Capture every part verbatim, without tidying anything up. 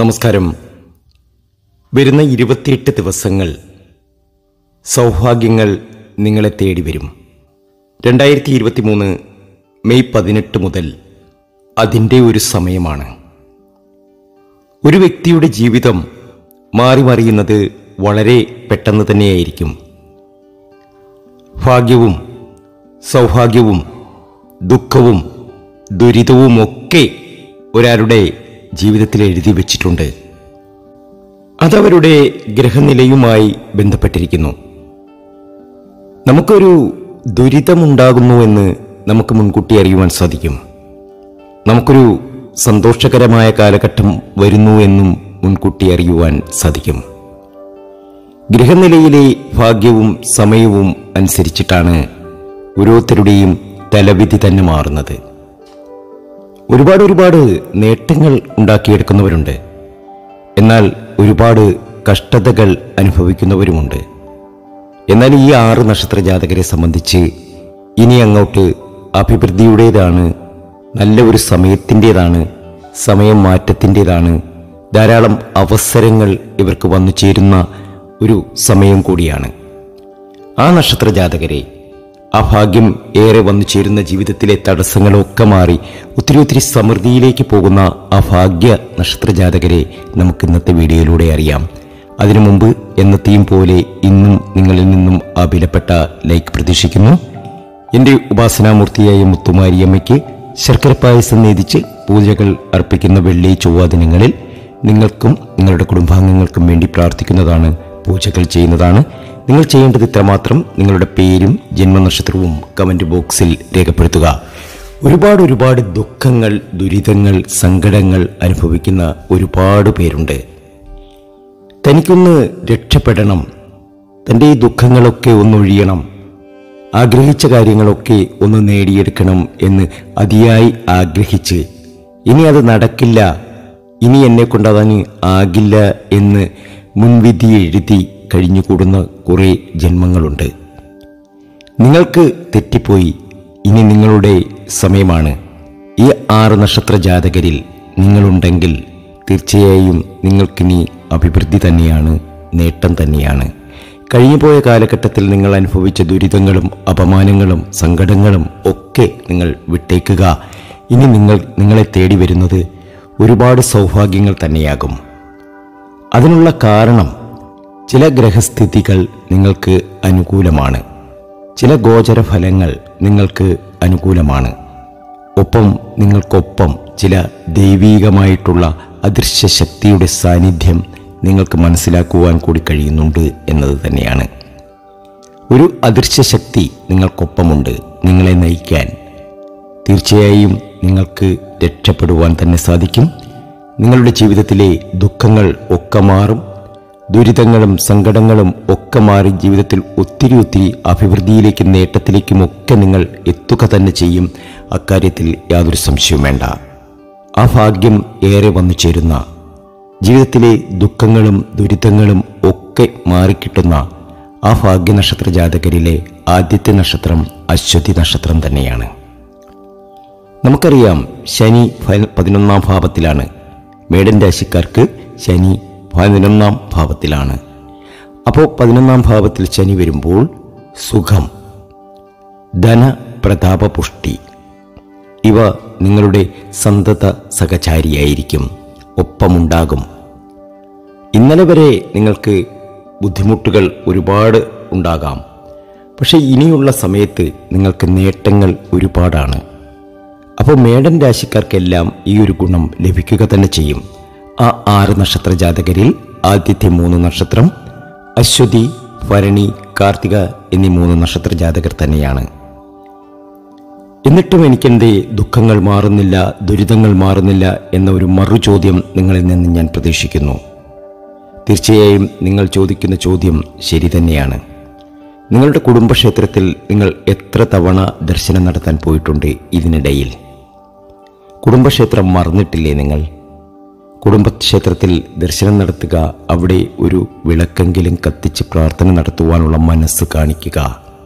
നമസ്കാരം. വരുന്ന ഇരുപത്തിയെട്ട് ദിവസങ്ങൾ സൗഭാഗ്യങ്ങൾ നിങ്ങളെ തേടി വരും. രണ്ടായിരത്തി ഇരുപത്തി മൂന്ന് മെയ് പതിനെട്ട് മുതൽ അതിൻ്റെ ഒരു സമയമാണ്. ഒരു വ്യക്തിയുടെ ജീവിതം മാറി മറിയുന്നത് വളരെ പെട്ടെന്ന് തന്നെയായിരിക്കും. ഭാഗ്യവും സൗഭാഗ്യവും ദുഃഖവും ദുരിതവുമൊക്കെ ഒരാളുടെ ജീവിതത്തിൽ എഴുതി വച്ചിട്ടുണ്ട്. അതവരുടെ ഗ്രഹനിലയുമായി ബന്ധപ്പെട്ടിരിക്കുന്നു. നമുക്കൊരു ദുരിതമുണ്ടാകുന്നുവെന്ന് നമുക്ക് മുൻകൂട്ടി അറിയുവാൻ സാധിക്കും. നമുക്കൊരു സന്തോഷകരമായ കാലഘട്ടം വരുന്നു എന്നും മുൻകൂട്ടി അറിയുവാൻ സാധിക്കും. ഗ്രഹനിലയിലെ ഭാഗ്യവും സമയവും അനുസരിച്ചിട്ടാണ് ഓരോരുത്തരുടെയും തലവിധി തന്നെ മാറുന്നത്. ഒരുപാട് ഒരുപാട് നേട്ടങ്ങൾ ഉണ്ടാക്കിയെടുക്കുന്നവരുണ്ട്. എന്നാൽ ഒരുപാട് കഷ്ടതകൾ അനുഭവിക്കുന്നവരുമുണ്ട്. എന്നാൽ ഈ ആറ് നക്ഷത്ര ജാതകരെ സംബന്ധിച്ച് ഇനി അങ്ങോട്ട് അഭിവൃദ്ധിയുടേതാണ്, നല്ല ഒരു സമയത്തിൻ്റേതാണ്, സമയം മാറ്റത്തിൻ്റേതാണ്. ധാരാളം അവസരങ്ങൾ ഇവർക്ക് വന്നു ചേരുന്ന ഒരു സമയം കൂടിയാണ്. ആ നക്ഷത്ര ജാതകരെ, ആ ഭാഗ്യം ഏറെ വന്നു ചേരുന്ന ജീവിതത്തിലെ തടസ്സങ്ങളൊക്കെ മാറി ഒത്തിരി ഒത്തിരി സമൃദ്ധിയിലേക്ക് പോകുന്ന ആ ഭാഗ്യ നക്ഷത്ര ജാതകരെ നമുക്ക് ഇന്നത്തെ വീഡിയോയിലൂടെ അറിയാം. അതിനു മുമ്പ് എന്നത്തെയും പോലെ ഇന്നും നിങ്ങളിൽ നിന്നും ആ വിലപ്പെട്ട ലൈക്ക് പ്രതീക്ഷിക്കുന്നു. എൻ്റെ ഉപാസനാമൂർത്തിയായ മുത്തുമാരിയമ്മയ്ക്ക് ശർക്കര പായസം നേദിച്ച് പൂജകൾ അർപ്പിക്കുന്ന വെള്ളി ചൊവ്വ ദിനങ്ങളിൽ നിങ്ങൾക്കും നിങ്ങളുടെ കുടുംബാംഗങ്ങൾക്കും വേണ്ടി പ്രാർത്ഥിക്കുന്നതാണ്, പൂജകൾ ചെയ്യുന്നതാണ്. നിങ്ങൾ ചെയ്യേണ്ടത് ഇത്രമാത്രം: നിങ്ങളുടെ പേരും ജന്മനക്ഷത്രവും കമൻറ്റ് ബോക്സിൽ രേഖപ്പെടുത്തുക. ഒരുപാട് ഒരുപാട് ദുഃഖങ്ങൾ, ദുരിതങ്ങൾ, സങ്കടങ്ങൾ അനുഭവിക്കുന്ന ഒരുപാട് പേരുണ്ട്. തനിക്കൊന്ന് രക്ഷപ്പെടണം, തൻ്റെ ഈ ദുഃഖങ്ങളൊക്കെ ഒന്നൊഴിയണം, ആഗ്രഹിച്ച കാര്യങ്ങളൊക്കെ ഒന്ന് നേടിയെടുക്കണം എന്ന് അതിയായി ആഗ്രഹിച്ച് ഇനി അത് നടക്കില്ല, ഇനി എന്നെ കൊണ്ടതിന് ആകില്ല എന്ന് മുൻവിധി എഴുതി കഴിഞ്ഞുകൂടുന്ന കുറേ ജന്മങ്ങളുണ്ട്. നിങ്ങൾക്ക് തെറ്റിപ്പോയി, ഇനി നിങ്ങളുടെ സമയമാണ്. ഈ ആറ് നക്ഷത്ര ജാതകരിൽ നിങ്ങളുണ്ടെങ്കിൽ തീർച്ചയായും നിങ്ങൾക്കിനി അഭിവൃദ്ധി തന്നെയാണ്, നേട്ടം തന്നെയാണ്. കഴിഞ്ഞുപോയ കാലഘട്ടത്തിൽ നിങ്ങൾ അനുഭവിച്ച ദുരിതങ്ങളും അപമാനങ്ങളും സങ്കടങ്ങളും ഒക്കെ നിങ്ങൾ വിട്ടേക്കുക. ഇനി നിങ്ങൾ നിങ്ങളെ തേടി വരുന്നത് ഒരുപാട് സൗഭാഗ്യങ്ങൾ തന്നെയാകും. അതിനുള്ള കാരണം ചില ഗ്രഹസ്ഥിതികൾ നിങ്ങൾക്ക് അനുകൂലമാണ്, ചില ഗോചര ഫലങ്ങൾ നിങ്ങൾക്ക് അനുകൂലമാണ്. ഒപ്പം നിങ്ങൾക്കൊപ്പം ചില ദൈവീകമായിട്ടുള്ള അദൃശ്യ ശക്തിയുടെ സാന്നിധ്യം നിങ്ങൾക്ക് മനസ്സിലാക്കുവാൻ കൂടി കഴിയുന്നുണ്ട് എന്നത് തന്നെയാണ്. ഒരു അദൃശ്യ ശക്തി നിങ്ങൾക്കൊപ്പമുണ്ട് നിങ്ങളെ നയിക്കാൻ. തീർച്ചയായും നിങ്ങൾക്ക് രക്ഷപ്പെടുവാൻ തന്നെ സാധിക്കും. നിങ്ങളുടെ ജീവിതത്തിലെ ദുഃഖങ്ങൾ ഒക്കെ മാറും, ദുരിതങ്ങളും സങ്കടങ്ങളും ഒക്കെ മാറി ജീവിതത്തിൽ ഒത്തിരി ഒത്തിരി അഭിവൃദ്ധിയിലേക്കും നേട്ടത്തിലേക്കും ഒക്കെ നിങ്ങൾ എത്തുക തന്നെ ചെയ്യും. അക്കാര്യത്തിൽ യാതൊരു സംശയവും വേണ്ട. ആ ഭാഗ്യം ഏറെ വന്നു ചേരുന്ന, ജീവിതത്തിലെ ദുഃഖങ്ങളും ദുരിതങ്ങളും ഒക്കെ മാറിക്കിട്ടുന്ന ആ ഭാഗ്യ നക്ഷത്ര ജാതകരിലെ ആദ്യത്തെ നക്ഷത്രം അശ്വതി നക്ഷത്രം തന്നെയാണ്. നമുക്കറിയാം, ശനി പതിനൊന്നാം ഭാവത്തിലാണ്. മേടൻ രാശിക്കാർക്ക് ശനി പതിനൊന്നാം ഭാവത്തിലാണ്. അപ്പോൾ പതിനൊന്നാം ഭാവത്തിൽ ശനി വരുമ്പോൾ സുഖം, ധന, പ്രതാപപുഷ്ടി ഇവ നിങ്ങളുടെ സന്തത സഹചാരിയായിരിക്കും, ഒപ്പമുണ്ടാകും. ഇന്നലെ വരെ നിങ്ങൾക്ക് ബുദ്ധിമുട്ടുകൾ ഒരുപാട് ഉണ്ടാകാം. പക്ഷെ ഇനിയുള്ള സമയത്ത് നിങ്ങൾക്ക് നേട്ടങ്ങൾ ഒരുപാടാണ്. അപ്പോൾ മേടൻ രാശിക്കാർക്കെല്ലാം ഈ ഒരു ഗുണം ലഭിക്കുക തന്നെ ചെയ്യും. ആ ആറ് നക്ഷത്ര ജാതകരിൽ ആദ്യത്തെ മൂന്ന് നക്ഷത്രം അശ്വതി, ഭരണി, കാർത്തിക എന്നീ മൂന്ന് നക്ഷത്ര ജാതകർ തന്നെയാണ്. എന്നിട്ടും എനിക്കെന്തേ ദുഃഖങ്ങൾ മാറുന്നില്ല, ദുരിതങ്ങൾ മാറുന്നില്ല എന്ന ഒരു മറുചോദ്യം നിങ്ങളിൽ നിന്ന് ഞാൻ പ്രതീക്ഷിക്കുന്നു. തീർച്ചയായും നിങ്ങൾ ചോദിക്കുന്ന ചോദ്യം ശരി തന്നെയാണ്. നിങ്ങളുടെ കുടുംബക്ഷേത്രത്തിൽ നിങ്ങൾ എത്ര തവണ ദർശനം നടത്താൻ പോയിട്ടുണ്ട്? ഇതിനിടയിൽ കുടുംബക്ഷേത്രം മറന്നിട്ടില്ലേ നിങ്ങൾ? കുടുംബക്ഷേത്രത്തിൽ ദർശനം നടത്തുക, അവിടെ ഒരു വിളക്കെങ്കിലും കത്തിച്ച് പ്രാർത്ഥന നടത്തുവാനുള്ള മനസ്സ് കാണിക്കുക.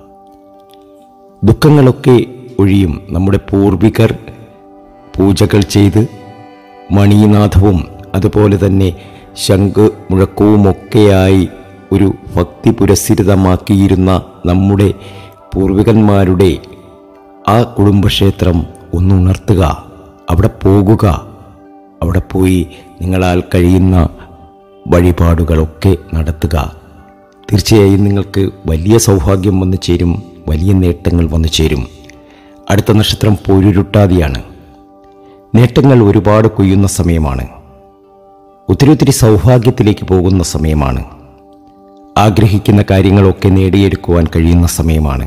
ദുഃഖങ്ങളൊക്കെ ഒഴിയും. നമ്മുടെ പൂർവികർ പൂജകൾ ചെയ്ത് മണീനാഥവും അതുപോലെ തന്നെ ശംഖ് മുഴക്കവുമൊക്കെയായി ഒരു ഭക്തി പുരസ്സരിതമാക്കിയിരുന്ന നമ്മുടെ പൂർവികന്മാരുടെ ആ കുടുംബക്ഷേത്രം ഒന്നുണർത്തുക, അവിടെ പോകുക, അവിടെ പോയി നിങ്ങളാൽ കഴിയുന്ന വഴിപാടുകളൊക്കെ നടത്തുക. തീർച്ചയായും നിങ്ങൾക്ക് വലിയ സൗഭാഗ്യം വന്നു ചേരും, വലിയ നേട്ടങ്ങൾ വന്നു ചേരും. അടുത്ത നക്ഷത്രം പൂരുരുട്ടാതിയാണ്. നേട്ടങ്ങൾ ഒരുപാട് കൊയ്യുന്ന സമയമാണ്. ഒത്തിരി ഒത്തിരി സൗഭാഗ്യത്തിലേക്ക് പോകുന്ന സമയമാണ്. ആഗ്രഹിക്കുന്ന കാര്യങ്ങളൊക്കെ നേടിയെടുക്കുവാൻ കഴിയുന്ന സമയമാണ്.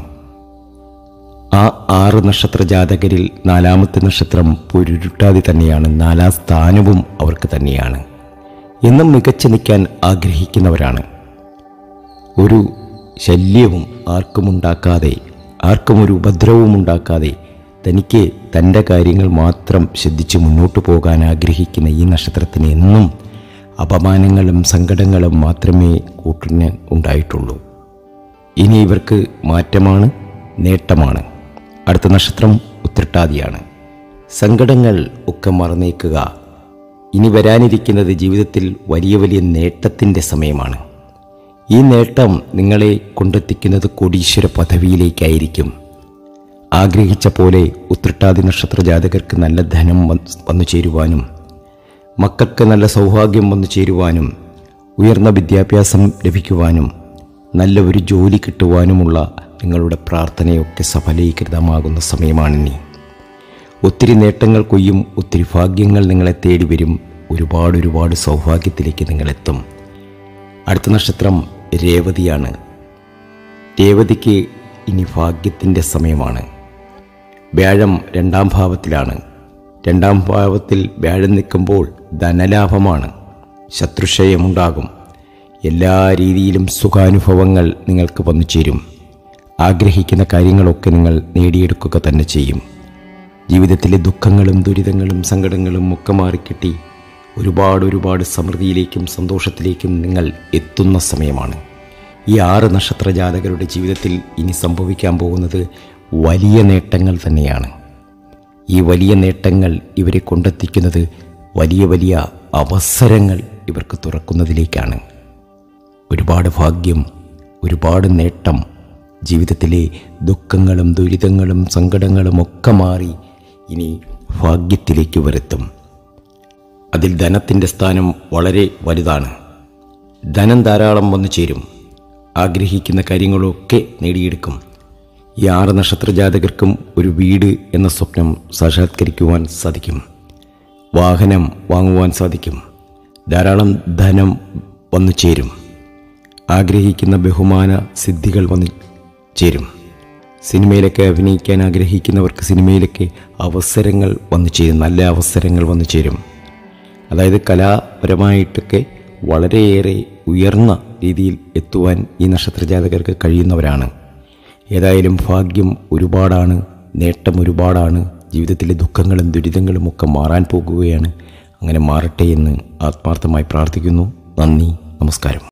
ആ ആറ് നക്ഷത്ര ജാതകരിൽ നാലാമത്തെ നക്ഷത്രം പൂരുരുട്ടാതി തന്നെയാണ്. നാലാം സ്ഥാനവും അവർക്ക് തന്നെയാണ്. എന്നും മികച്ചു നിൽക്കാൻ ആഗ്രഹിക്കുന്നവരാണ്. ഒരു ശല്യവും ആർക്കും ഉണ്ടാക്കാതെ, ആർക്കും ഒരു ഉപദ്രവവും ഉണ്ടാക്കാതെ തനിക്ക് തൻ്റെ കാര്യങ്ങൾ മാത്രം ശ്രദ്ധിച്ച് മുന്നോട്ട് പോകാൻ ആഗ്രഹിക്കുന്ന ഈ നക്ഷത്രത്തിന് എന്നും അപമാനങ്ങളും സങ്കടങ്ങളും മാത്രമേ കൂട്ടിന് ഉണ്ടായിട്ടുള്ളൂ. ഇനി ഇവർക്ക് മാറ്റമാണ്, നേട്ടമാണ്. അടുത്ത നക്ഷത്രം ഉത്രട്ടാതിയാണ്. സങ്കടങ്ങൾ ഒക്കെ മറന്നേക്കുക. ഇനി വരാനിരിക്കുന്നത് ജീവിതത്തിൽ വലിയ വലിയ നേട്ടത്തിൻ്റെ സമയമാണ്. ഈ നേട്ടം നിങ്ങളെ കൊണ്ടെത്തിക്കുന്നത് കോടീശ്വര പദവിയിലേക്കായിരിക്കും. ആഗ്രഹിച്ച പോലെ ഉത്രട്ടാതി നക്ഷത്ര ജാതകർക്ക് നല്ല ധനം വന്നു ചേരുവാനും, മക്കൾക്ക് നല്ല സൗഭാഗ്യം വന്നു ചേരുവാനും, ഉയർന്ന വിദ്യാഭ്യാസം ലഭിക്കുവാനും, നല്ല ഒരു ജോലി കിട്ടുവാനുമുള്ള നിങ്ങളുടെ പ്രാർത്ഥനയൊക്കെ സഫലീകൃതമാകുന്ന സമയമാണിനി. ഒത്തിരി നേട്ടങ്ങൾ കൊയ്യും, ഒത്തിരി ഭാഗ്യങ്ങൾ നിങ്ങളെ തേടി വരും. ഒരുപാട് ഒരുപാട് സൗഭാഗ്യത്തിലേക്ക് നിങ്ങളെത്തും. അടുത്ത നക്ഷത്രം രേവതിയാണ്. രേവതിക്ക് ഇനി ഭാഗ്യത്തിൻ്റെ സമയമാണ്. വ്യാഴം രണ്ടാം ഭാവത്തിലാണ്. രണ്ടാം ഭാവത്തിൽ വ്യാഴം നിൽക്കുമ്പോൾ ധനലാഭമാണ്, ശത്രുക്ഷയമുണ്ടാകും. എല്ലാ രീതിയിലും സുഖാനുഭവങ്ങൾ നിങ്ങൾക്ക് വന്നു ചേരും. ആഗ്രഹിക്കുന്ന കാര്യങ്ങളൊക്കെ നിങ്ങൾ നേടിയെടുക്കുക തന്നെ ചെയ്യും. ജീവിതത്തിലെ ദുഃഖങ്ങളും ദുരിതങ്ങളും സങ്കടങ്ങളും ഒക്കെ മാറിക്കിട്ടി ഒരുപാട് ഒരുപാട് സമൃദ്ധിയിലേക്കും സന്തോഷത്തിലേക്കും നിങ്ങൾ എത്തുന്ന സമയമാണ്. ഈ ആറ് നക്ഷത്ര ജാതകരുടെ ജീവിതത്തിൽ ഇനി സംഭവിക്കാൻ പോകുന്നത് വലിയ നേട്ടങ്ങൾ തന്നെയാണ്. ഈ വലിയ നേട്ടങ്ങൾ ഇവരെ കൊണ്ടെത്തിക്കുന്നത് വലിയ വലിയ അവസരങ്ങൾ ഇവർക്ക് തുറക്കുന്നതിലേക്കാണ്. ഒരുപാട് ഭാഗ്യം, ഒരുപാട് നേട്ടം, ജീവിതത്തിലെ ദുഃഖങ്ങളും ദുരിതങ്ങളും സങ്കടങ്ങളും ഒക്കെ മാറി ഇനി ഭാഗ്യത്തിലേക്ക് വരെത്തും. അതിൽ ധനത്തിൻ്റെ സ്ഥാനം വളരെ വലുതാണ്. ധനം ധാരാളം വന്നു ചേരും. ആഗ്രഹിക്കുന്ന കാര്യങ്ങളൊക്കെ നേടിയെടുക്കും. ഈ ആറ് നക്ഷത്ര ജാതകർക്കും ഒരു വീട് എന്ന സ്വപ്നം സാക്ഷാത്കരിക്കുവാൻ സാധിക്കും. വാഹനം വാങ്ങുവാൻ സാധിക്കും. ധാരാളം ധനം വന്നു ചേരും. ആഗ്രഹിക്കുന്ന ബഹുമാന സിദ്ധികൾ വന്നു ചേരും. സിനിമയിലൊക്കെ അഭിനയിക്കാൻ ആഗ്രഹിക്കുന്നവർക്ക് സിനിമയിലൊക്കെ അവസരങ്ങൾ വന്നു ചേരും. നല്ല അവസരങ്ങൾ വന്നു ചേരും. അതായത് കലാപരമായിട്ടൊക്കെ വളരെയേറെ ഉയർന്ന രീതിയിൽ എത്തുവാൻ ഈ നക്ഷത്രജാതകർക്ക് കഴിയുന്നവരാണ്. ഏതായാലും ഭാഗ്യം ഒരുപാടാണ്, നേട്ടം ഒരുപാടാണ്. ജീവിതത്തിലെ ദുഃഖങ്ങളും ദുരിതങ്ങളും ഒക്കെ മാറാൻ പോകുകയാണ്. അങ്ങനെ മാറട്ടെ എന്ന് ആത്മാർത്ഥമായി പ്രാർത്ഥിക്കുന്നു. നന്ദി, നമസ്കാരം.